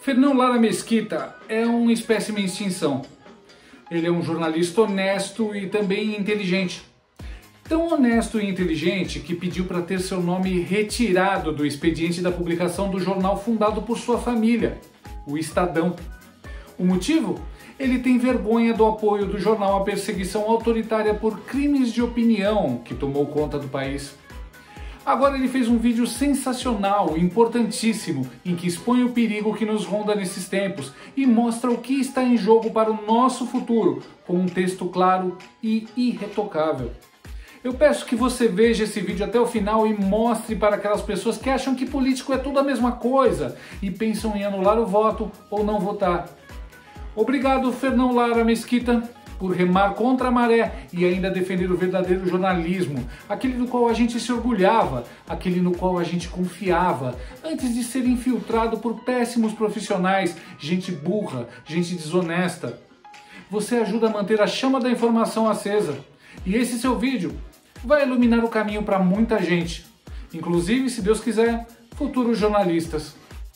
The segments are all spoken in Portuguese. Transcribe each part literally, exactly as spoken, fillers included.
Fernão Lara Mesquita é um espécime em extinção. Ele é um jornalista honesto e também inteligente. Tão honesto e inteligente que pediu para ter seu nome retirado do expediente da publicação do jornal fundado por sua família, o Estadão. O motivo? Ele tem vergonha do apoio do jornal à perseguição autoritária por crimes de opinião que tomou conta do país. Agora ele fez um vídeo sensacional, importantíssimo, em que expõe o perigo que nos ronda nesses tempos e mostra o que está em jogo para o nosso futuro, com um texto claro e irretocável. Eu peço que você veja esse vídeo até o final e mostre para aquelas pessoas que acham que político é tudo a mesma coisa e pensam em anular o voto ou não votar. Obrigado, Fernão Lara Mesquita, por remar contra a maré e ainda defender o verdadeiro jornalismo, aquele no qual a gente se orgulhava, aquele no qual a gente confiava, antes de ser infiltrado por péssimos profissionais, gente burra, gente desonesta. Você ajuda a manter a chama da informação acesa, e esse seu vídeo vai iluminar o caminho para muita gente, inclusive, se Deus quiser, futuros jornalistas.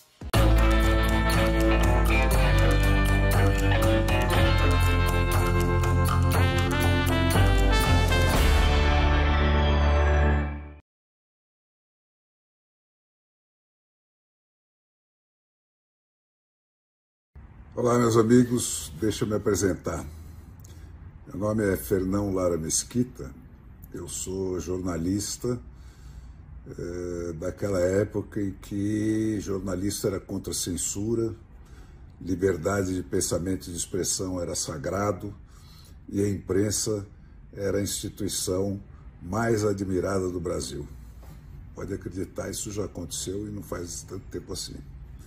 Olá, meus amigos, deixa eu me apresentar. Meu nome é Fernão Lara Mesquita, eu sou jornalista é, daquela época em que jornalista era contra a censura, liberdade de pensamento e de expressão era sagrado e a imprensa era a instituição mais admirada do Brasil. Pode acreditar, isso já aconteceu e não faz tanto tempo assim.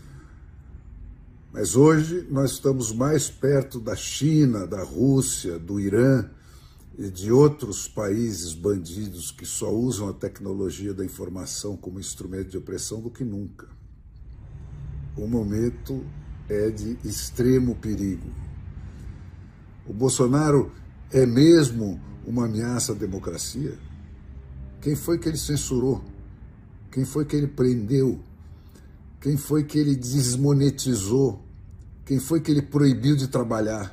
Mas hoje nós estamos mais perto da China, da Rússia, do Irã e de outros países bandidos que só usam a tecnologia da informação como instrumento de opressão do que nunca. O momento é de extremo perigo. O Bolsonaro é mesmo uma ameaça à democracia? Quem foi que ele censurou? Quem foi que ele prendeu? Quem foi que ele desmonetizou? Quem foi que ele proibiu de trabalhar?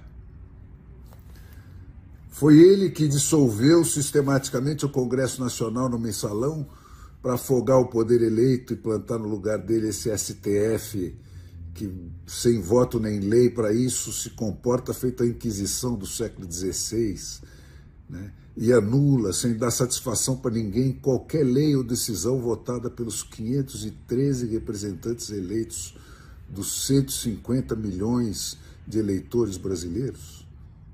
Foi ele que dissolveu sistematicamente o Congresso Nacional no mensalão para afogar o poder eleito e plantar no lugar dele esse S T F que, sem voto nem lei para isso, se comporta feito a Inquisição do século dezesseis, né? E anula, sem dar satisfação para ninguém, qualquer lei ou decisão votada pelos quinhentos e treze representantes eleitos dos cento e cinquenta milhões de eleitores brasileiros?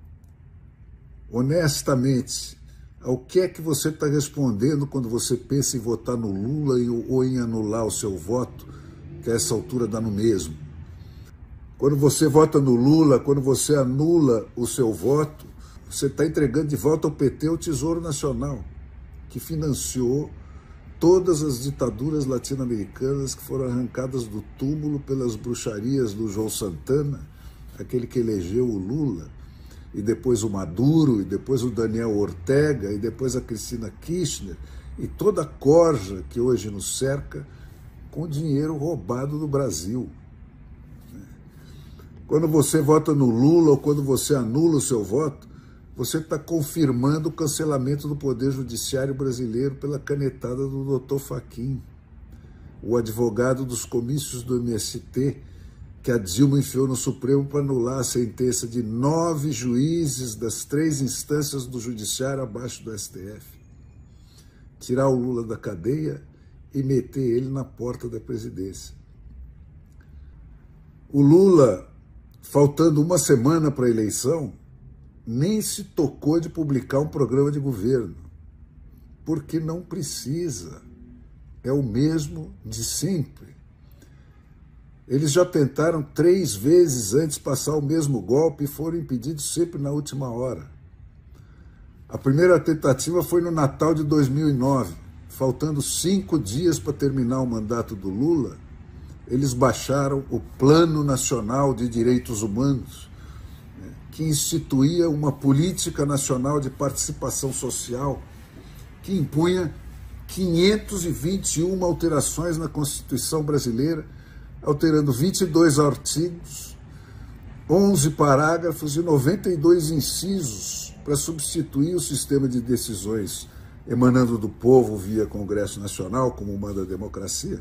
Honestamente, ao que é que você está respondendo quando você pensa em votar no Lula ou em anular o seu voto, que a essa altura dá no mesmo? Quando você vota no Lula, quando você anula o seu voto, você está entregando de volta ao P T o Tesouro Nacional, que financiou todas as ditaduras latino-americanas que foram arrancadas do túmulo pelas bruxarias do João Santana, aquele que elegeu o Lula, e depois o Maduro, e depois o Daniel Ortega, e depois a Cristina Kirchner, e toda a corja que hoje nos cerca com dinheiro roubado do Brasil. Quando você vota no Lula ou quando você anula o seu voto, você está confirmando o cancelamento do Poder Judiciário brasileiro pela canetada do doutor Fachin, o advogado dos comícios do M S T, que a Dilma enfiou no Supremo para anular a sentença de nove juízes das três instâncias do Judiciário abaixo do S T F. Tirar o Lula da cadeia e meter ele na porta da presidência. O Lula, faltando uma semana para a eleição, nem se tocou de publicar um programa de governo, porque não precisa, é o mesmo de sempre. Eles já tentaram três vezes antes passar o mesmo golpe e foram impedidos sempre na última hora. A primeira tentativa foi no Natal de dois mil e nove, faltando cinco dias para terminar o mandato do Lula, eles baixaram o Plano Nacional de Direitos Humanos, que instituía uma política nacional de participação social que impunha quinhentas e vinte e uma alterações na Constituição brasileira alterando vinte e dois artigos, onze parágrafos e noventa e dois incisos para substituir o sistema de decisões emanando do povo via Congresso Nacional, como manda a democracia.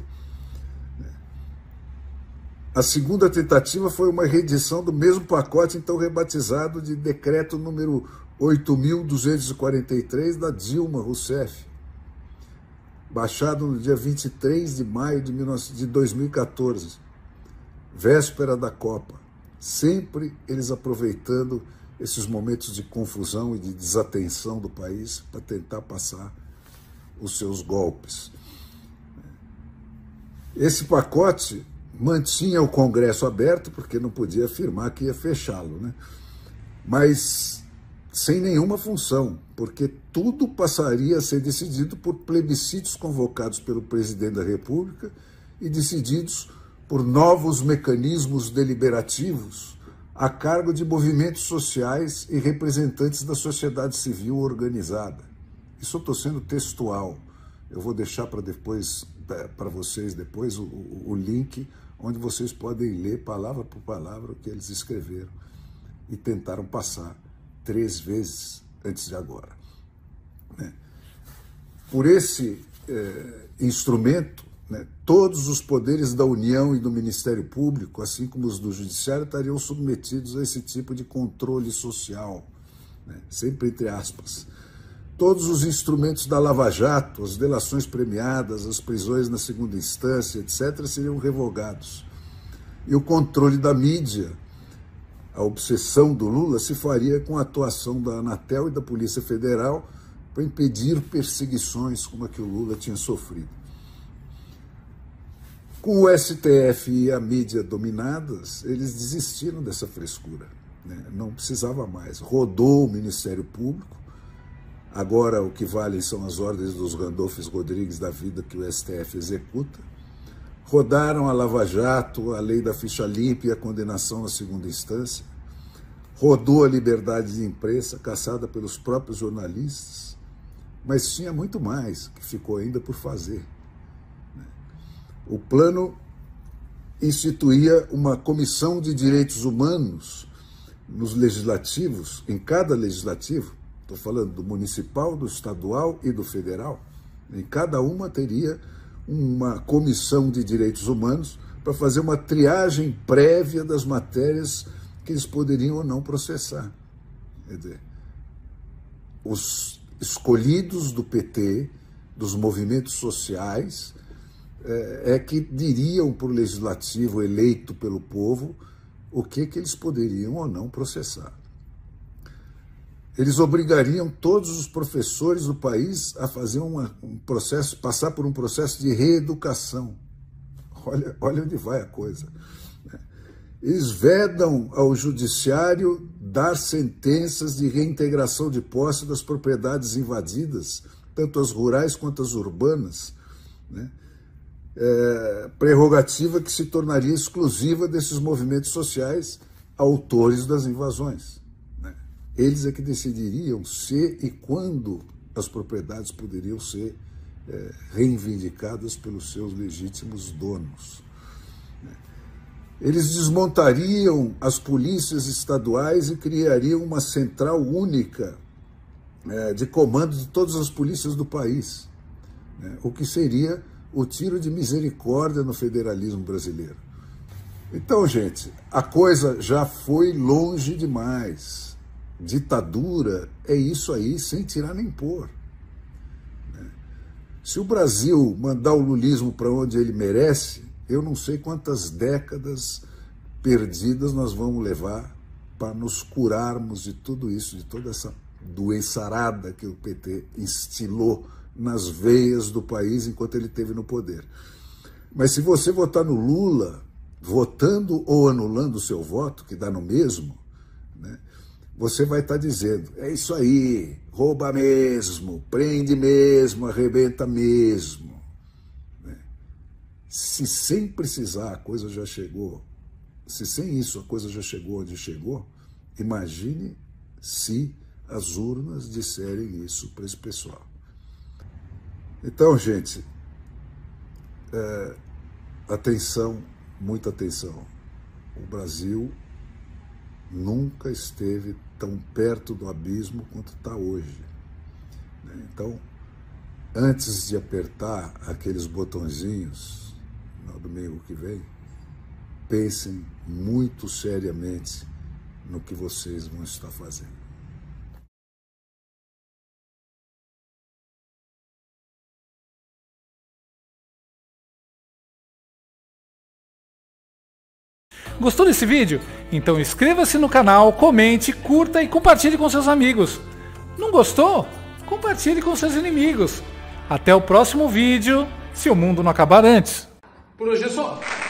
A segunda tentativa foi uma reedição do mesmo pacote, então rebatizado de Decreto número oito mil duzentos e quarenta e três da Dilma Rousseff, baixado no dia vinte e três de maio de dois mil e quatorze, véspera da Copa. Sempre eles aproveitando esses momentos de confusão e de desatenção do país para tentar passar os seus golpes. Esse pacote mantinha o Congresso aberto, porque não podia afirmar que ia fechá-lo, né? Mas sem nenhuma função, porque tudo passaria a ser decidido por plebiscitos convocados pelo presidente da República e decididos por novos mecanismos deliberativos a cargo de movimentos sociais e representantes da sociedade civil organizada. Isso eu estou sendo textual. Eu vou deixar para depois, para vocês depois o, o, o link onde vocês podem ler palavra por palavra o que eles escreveram e tentaram passar três vezes antes de agora. Né? Por esse eh, instrumento, né, todos os poderes da União e do Ministério Público, assim como os do Judiciário, estariam submetidos a esse tipo de controle social, né, sempre entre aspas. Todos os instrumentos da Lava Jato, as delações premiadas, as prisões na segunda instância, etcétera, seriam revogados. E o controle da mídia, a obsessão do Lula, se faria com a atuação da Anatel e da Polícia Federal para impedir perseguições como a que o Lula tinha sofrido. Com o S T F e a mídia dominadas, eles desistiram dessa frescura, né? Não precisava mais. Rodou o Ministério Público. Agora o que vale são as ordens dos Randolphos Rodrigues da vida que o S T F executa. Rodaram a Lava Jato, a lei da ficha limpa e a condenação na segunda instância. Rodou a liberdade de imprensa, caçada pelos próprios jornalistas. Mas tinha muito mais que ficou ainda por fazer. O plano instituía uma comissão de direitos humanos nos legislativos, em cada legislativo. Estou falando do municipal, do estadual e do federal. Em cada uma teria uma comissão de direitos humanos para fazer uma triagem prévia das matérias que eles poderiam ou não processar. Quer dizer, os escolhidos do P T, dos movimentos sociais, é, é que diriam para o legislativo eleito pelo povo o que, que eles poderiam ou não processar. Eles obrigariam todos os professores do país a fazer uma, um processo, passar por um processo de reeducação. Olha, olha onde vai a coisa. Eles vedam ao judiciário dar sentenças de reintegração de posse das propriedades invadidas, tanto as rurais quanto as urbanas, né? É, prerrogativa que se tornaria exclusiva desses movimentos sociais autores das invasões. Eles é que decidiriam se e quando as propriedades poderiam ser é, reivindicadas pelos seus legítimos donos. Eles desmontariam as polícias estaduais e criariam uma central única é, de comando de todas as polícias do país, né, o que seria o tiro de misericórdia no federalismo brasileiro. Então, gente, a coisa já foi longe demais. Ditadura é isso aí, sem tirar nem pôr. Se o Brasil mandar o lulismo para onde ele merece, eu não sei quantas décadas perdidas nós vamos levar para nos curarmos de tudo isso, de toda essa doençarada que o P T instilou nas veias do país enquanto ele esteve no poder. Mas se você votar no Lula, votando ou anulando o seu voto, que dá no mesmo, né, você vai estar dizendo, é isso aí, rouba mesmo, prende mesmo, arrebenta mesmo. Né? Se sem precisar a coisa já chegou, se sem isso a coisa já chegou onde chegou, imagine se as urnas disserem isso para esse pessoal. Então, gente, é, atenção muita atenção. O Brasil nunca esteve tão perto do abismo quanto está hoje. Então, antes de apertar aqueles botõezinhos no domingo que vem, pensem muito seriamente no que vocês vão estar fazendo. Gostou desse vídeo? Então inscreva-se no canal, comente, curta e compartilhe com seus amigos. Não gostou? Compartilhe com seus inimigos. Até o próximo vídeo, se o mundo não acabar antes. Por hoje é só.